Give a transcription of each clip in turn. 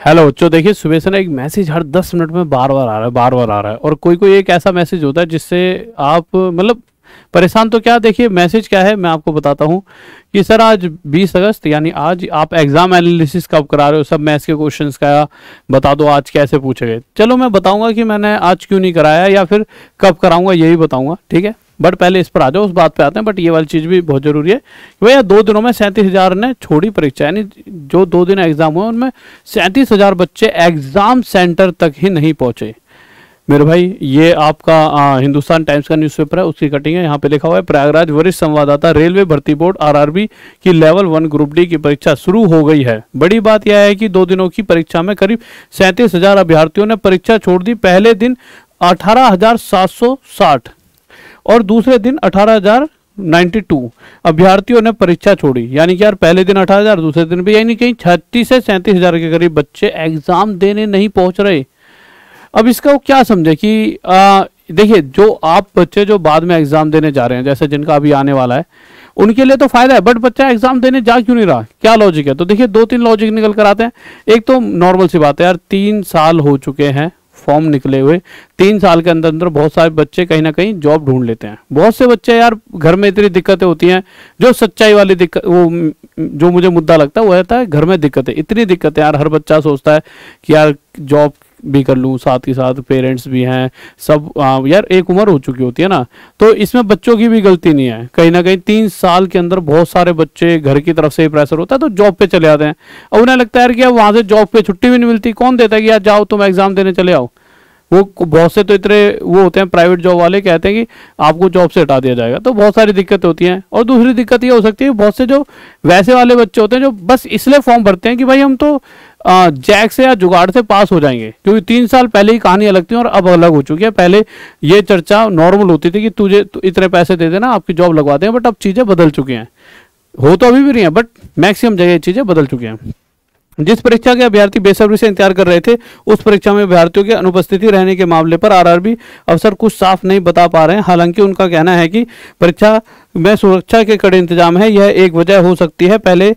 Hello बच्चों, देखिए सुबह से ना एक मैसेज हर 10 मिनट में बार बार आ रहा है, बार बार आ रहा है। और कोई कोई एक ऐसा मैसेज होता है जिससे आप मतलब परेशान तो क्या। देखिए मैसेज क्या है मैं आपको बताता हूँ कि सर आज 20 अगस्त यानी आज आप एग्जाम एनालिसिस कब करा रहे हो, सब मैथ्स के क्वेश्चंस का बता दो आज कैसे पूछे गए। चलो मैं बताऊंगा कि मैंने आज क्यों नहीं कराया या फिर कब कराऊंगा, यही बताऊंगा, ठीक है। बट पहले इस पर आ जाओ, उस बात पे आते हैं। बट ये वाली चीज़ भी बहुत ज़रूरी है कि भैया 2 दिनों में 37,000 ने छोड़ी परीक्षा, यानी जो 2 दिन एग्जाम हुए उनमें 37,000 बच्चे एग्जाम सेंटर तक ही नहीं पहुंचे। मेरे भाई ये आपका हिंदुस्तान टाइम्स का न्यूज़पेपर है, उसकी कटिंग है। यहाँ पे लिखा हुआ है प्रयागराज वरिष्ठ संवाददाता, रेलवे भर्ती बोर्ड आरआरबी की लेवल 1 ग्रुप डी की परीक्षा शुरू हो गई है। बड़ी बात यह है कि 2 दिनों की परीक्षा में करीब 37,000 अभ्यर्थियों ने परीक्षा छोड़ दी। पहले दिन 18,760 और दूसरे दिन 18,092 अभ्यर्थियों ने परीक्षा छोड़ी। यानी कि यार पहले दिन 18,000, दूसरे दिन भी, यानी कहीं 36 से 37,000 के करीब बच्चे एग्जाम देने नहीं पहुंच रहे। अब इसका वो क्या समझे कि देखिए जो आप बच्चे जो बाद में एग्जाम देने जा रहे हैं, जैसे जिनका अभी आने वाला है, उनके लिए तो फायदा है। बट बच्चा एग्जाम देने जा क्यों नहीं रहा, क्या लॉजिक है? तो देखिए 2-3 लॉजिक निकल कर आते हैं। एक तो नॉर्मल सी बात है यार, 3 साल हो चुके हैं फॉर्म निकले हुए। 3 साल के अंदर अंदर बहुत सारे बच्चे कहीं ना कहीं जॉब ढूंढ लेते हैं। बहुत से बच्चे यार घर में इतनी दिक्कतें होती हैं, जो सच्चाई वाली दिक्कत, वो जो मुझे मुद्दा लगता है वो रहता है घर में दिक्कतें। इतनी दिक्कतें यार, हर बच्चा सोचता है कि यार जॉब भी कर लूँ, साथ ही साथ पेरेंट्स भी हैं सब। यार एक उम्र हो चुकी होती है ना, तो इसमें बच्चों की भी गलती नहीं है। कहीं ना कहीं 3 साल के अंदर बहुत सारे बच्चे घर की तरफ से ही प्रेशर होता है तो जॉब पे चले जाते हैं। और उन्हें लगता है यार कि अब वहाँ से जॉब पे छुट्टी भी नहीं मिलती। कौन देता है कि यार जाओ तुम एग्जाम देने चले आओ। वो बहुत से तो इतने वो होते हैं प्राइवेट जॉब वाले, कहते हैं कि आपको जॉब से हटा दिया जाएगा। तो बहुत सारी दिक्कतें होती हैं। और दूसरी दिक्कत ये हो सकती है बहुत से जो वैसे वाले बच्चे होते हैं जो बस इसलिए फॉर्म भरते हैं कि भाई हम तो जैक से या जुगाड़ से पास हो जाएंगे, क्योंकि 3 साल पहले ही कहानी अलग थी और अब अलग हो चुकी है। पहले ये चर्चा नॉर्मल होती थी कि तुझे इतने पैसे दे देना आपकी जॉब लगवा दें, बट अब चीज़ें बदल चुकी हैं। हो तो अभी भी नहीं है बट मैक्सिमम जगह चीज़ें बदल चुकी हैं। जिस परीक्षा के अभ्यर्थी बेसब्री से इंतजार कर रहे थे, उस परीक्षा में अभ्यर्थियों की अनुपस्थिति रहने के मामले पर आरआरबी अफसर कुछ साफ नहीं बता पा रहे हैं। हालांकि उनका कहना है कि परीक्षा में सुरक्षा के कड़े इंतजाम है, यह एक वजह हो सकती है। पहले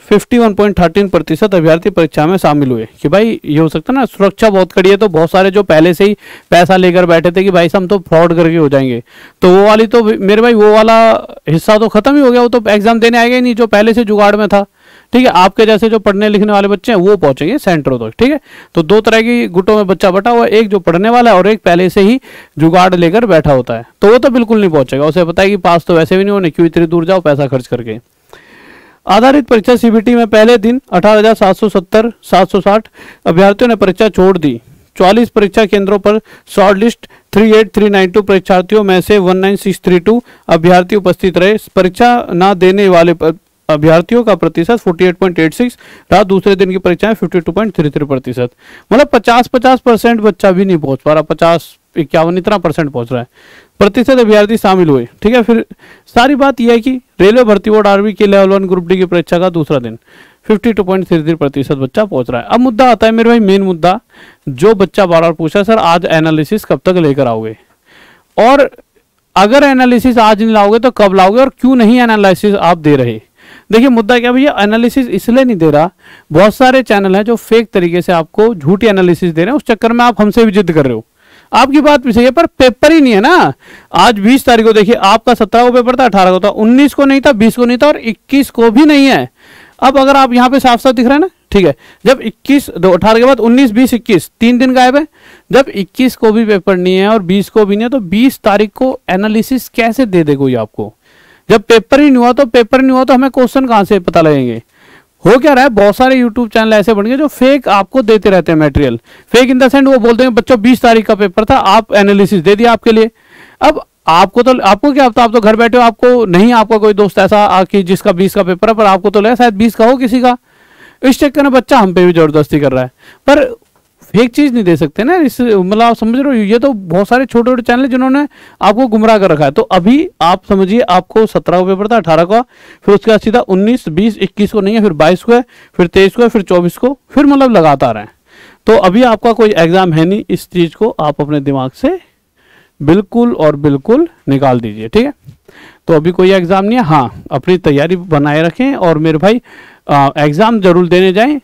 51.13% अभ्यर्थी परीक्षा में शामिल हुए। कि भाई ये हो सकता है ना, सुरक्षा बहुत कड़ी है, तो बहुत सारे जो पहले से ही पैसा लेकर बैठे थे कि भाई हम तो फ्रॉड करके हो जाएंगे, तो वो वाली तो मेरे भाई वो वाला हिस्सा तो खत्म ही हो गया। वो तो एग्जाम देने आएगा ही नहीं जो पहले से जुगाड़ में था। ठीक है, आपके जैसे जो पढ़ने लिखने वाले बच्चे हैं वो पहुंचेंगे सेंटरों तक। ठीक है, तो 2 तरह की गुटों में बच्चा बटा हुआ है, एक जो पढ़ने वाला है और एक पहले से ही जुगाड़ लेकर बैठा होता है। तो वो तो बिल्कुल नहीं पहुंचेगा, उसे पता है कि पास तो वैसे भी नहीं होने, क्यों इतनी दूर जाओ पैसा खर्च करके। आधारित परीक्षा सीबीटी में पहले दिन 18,760 अभ्यर्थियों ने परीक्षा छोड़ दी। 44 परीक्षा केंद्रों पर शॉर्ट लिस्ट 38,392 परीक्षार्थियों में से 19,632 अभ्यर्थी उपस्थित रहे। परीक्षा न देने वाले अभ्यर्थियों का प्रतिशत 48.86 रहा। दूसरे दिन की परीक्षा में 52.33%, मतलब 50% बच्चा भी नहीं पहुंच पा रहा, 50-51 इतना परसेंट पहुंच रहा है प्रतिशत अभ्यर्थी शामिल हुए। ठीक है, फिर सारी बात यह है कि रेलवे भर्ती बोर्ड आरआरबी के लेवल 1 ग्रुप डी की परीक्षा का दूसरा दिन 52.33% बच्चा पहुंच रहा है। अब मुद्दा आता है मेरे भाई, मेन मुद्दा जो बच्चा बार बार पूछा, सर आज एनालिसिस कब तक लेकर आओगे, और अगर एनालिसिस आज नहीं लाओगे तो कब लाओगे, और क्यों नहीं एनालिसिस आप दे रहे। देखिए मुद्दा क्या भैया, एनालिसिस इसलिए नहीं दे रहा, बहुत सारे चैनल हैं जो फेक तरीके से आपको झूठी एनालिसिस दे रहे हैं, उस चक्कर में आप हमसे भी जिद कर रहे हो। आपकी बात भी सही है पर पेपर ही नहीं है ना। आज 20 तारीख को देखिए, आपका 17 को पेपर था, 18 को था, 19 को नहीं था, 20 को नहीं था और 21 को भी नहीं है। अब अगर आप यहाँ पे साफ साफ दिख रहा है ना, ठीक है, जब 18 के बाद 19, 20, 21 3 दिन गायब है। जब 21 को भी पेपर नहीं है और 20 को भी नहीं है, तो 20 तारीख को एनालिसिस कैसे दे दे कोई आपको? जब पेपर ही नहीं हुआ तो पेपर नहीं हुआ तो हमें क्वेश्चन कहां से पता लगेंगे? हो क्या रहा है, बहुत सारे यूट्यूब चैनल ऐसे बन गए जो फेक आपको देते रहते हैं material. Fake in the sense वो बोलते हैं बच्चों 20 तारीख का पेपर था, आप एनालिसिस दे दिया आपके लिए। अब आपको क्या पता, आप तो घर बैठे हो, आपको नहीं, आपका कोई दोस्त ऐसा कि जिसका 20 का पेपर है, पर आपको तो लगा शायद 20 का हो किसी का। इस चक्कर में बच्चा हम पे भी जबरदस्ती कर रहा है। पर फेक चीज नहीं दे सकते ना, इस मतलब आप समझ रहे हो, ये तो बहुत सारे छोटे छोटे चैनल जिन्होंने आपको गुमराह कर रखा है। तो अभी आप समझिए, आपको 17 को पेपर था, 18 का, फिर उसके बाद सीधा 19, 20, 21 को नहीं है, फिर 22 को है, फिर 23 को है, फिर 24 को, फिर मतलब लगातार है। तो अभी आपका कोई एग्जाम है नहीं, इस चीज को आप अपने दिमाग से बिल्कुल और बिल्कुल निकाल दीजिए। ठीक है, तो अभी कोई एग्जाम नहीं है। हाँ, अपनी तैयारी बनाए रखें और मेरे भाई एग्जाम जरूर देने जाएं।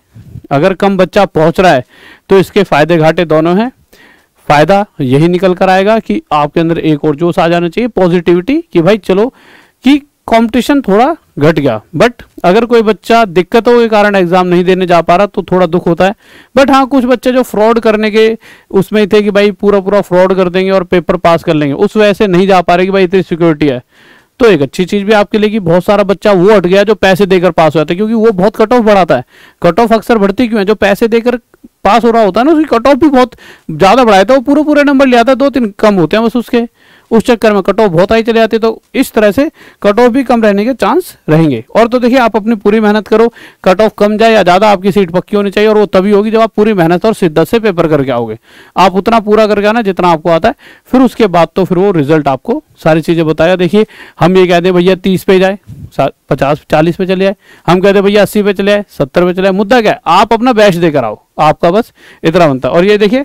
अगर कम बच्चा पहुंच रहा है तो इसके फायदे घाटे दोनों हैं। फायदा यही निकल कर आएगा कि आपके अंदर एक और जोश आ जाना चाहिए, पॉजिटिविटी, कि भाई चलो कि कंपटीशन थोड़ा घट गया। बट अगर कोई बच्चा दिक्कतों के कारण एग्जाम नहीं देने जा पा रहा तो थोड़ा दुख होता है। बट हाँ, कुछ बच्चे जो फ्रॉड करने के उसमें थे कि भाई पूरा पूरा फ्रॉड कर देंगे और पेपर पास कर लेंगे, उस वजह से नहीं जा पा रहे कि भाई इतनी सिक्योरिटी है, तो एक अच्छी चीज भी आपके लिए कि बहुत सारा बच्चा वो हट गया जो पैसे देकर पास हुआ था, क्योंकि वो बहुत कट ऑफ बढ़ाता है। कट ऑफ अक्सर बढ़ती क्यों है? जो पैसे देकर पास हो रहा होता है ना, उसकी कट ऑफ भी बहुत ज्यादा बढ़ाया था, वो पूरे पूरे नंबर ले आता है, 2-3 कम होते हैं बस उसके, उस चक्कर में कट ऑफ बहुत आई चले जाती है। तो इस तरह से कट ऑफ भी कम रहने के चांस रहेंगे। और तो देखिए, आप अपनी पूरी मेहनत करो, कट ऑफ कम जाए या ज्यादा, आपकी सीट पक्की होनी चाहिए, और वो तभी होगी जब आप पूरी मेहनत और शिद्दत से पेपर करके आओगे। आप उतना पूरा करके आना जितना आपको आता है, फिर उसके बाद तो फिर वो रिजल्ट आपको सारी चीजें बताएगा। देखिए, हम ये कहते हैं भैया 30 पे जाए, 50-40 पे चले जाए, हम कहते हैं भैया 80 पे चले जाए, 70 पे चले जाए, मुद्दा क्या है? आप अपना बेस्ट देकर आओ, आपका बस इतना बनता है। और ये देखिए,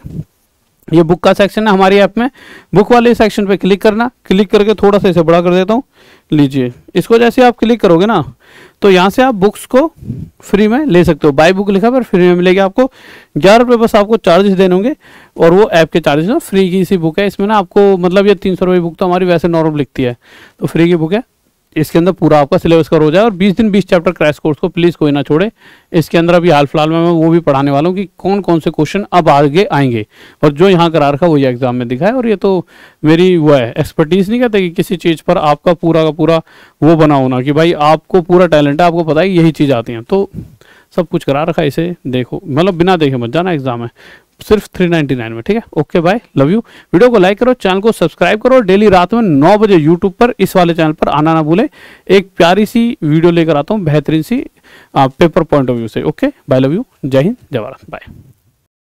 ये बुक का सेक्शन है हमारी ऐप में, बुक वाले सेक्शन पे क्लिक करना, क्लिक करके थोड़ा सा इसे बड़ा कर देता हूँ, लीजिए इसको। जैसे आप क्लिक करोगे ना, तो यहाँ से आप बुक्स को फ्री में ले सकते हो। बाय बुक लिखा पर फ्री में मिलेगी आपको। 11 रुपये बस आपको चार्जेस देने होंगे, और वो ऐप के चार्जेस ना, फ्री की सी बुक है। इसमें ना आपको मतलब ये 300 रुपये बुक तो हमारी वैसे नॉर्मल लिखती है, तो फ्री की बुक है। इसके अंदर पूरा आपका सिलेबस कवर हो जाए, और 20 दिन 20 चैप्टर क्रैश कोर्स को प्लीज़ कोई ना छोड़े। इसके अंदर अभी हाल फिलहाल में मैं वो भी पढ़ाने वाला हूँ कि कौन कौन से क्वेश्चन अब आगे आएंगे, और जो यहाँ करा रखा वो ये एग्जाम में दिखा है। और ये तो मेरी वो है एक्सपर्टीज़, नहीं कहते कि किसी चीज़ पर आपका पूरा का पूरा वो बना होना कि भाई आपको पूरा टैलेंट है, आपको पता है यही चीज़ आती है, तो सब कुछ करा रखा है। इसे देखो, मतलब बिना देखे मत जाना एग्जाम है, सिर्फ 399 में, ठीक है। Okay bye, love you. Video को लाइक करो, चैनल को सब्सक्राइब करो, डेली रात में 9 बजे यूट्यूब पर इस वाले चैनल पर आना ना भूले। एक प्यारी सी वीडियो लेकर आता हूँ, बेहतरीन सी पेपर पॉइंट ऑफ व्यू से। ओके बाय, लव यू, जय हिंद, जय भारत, बाय।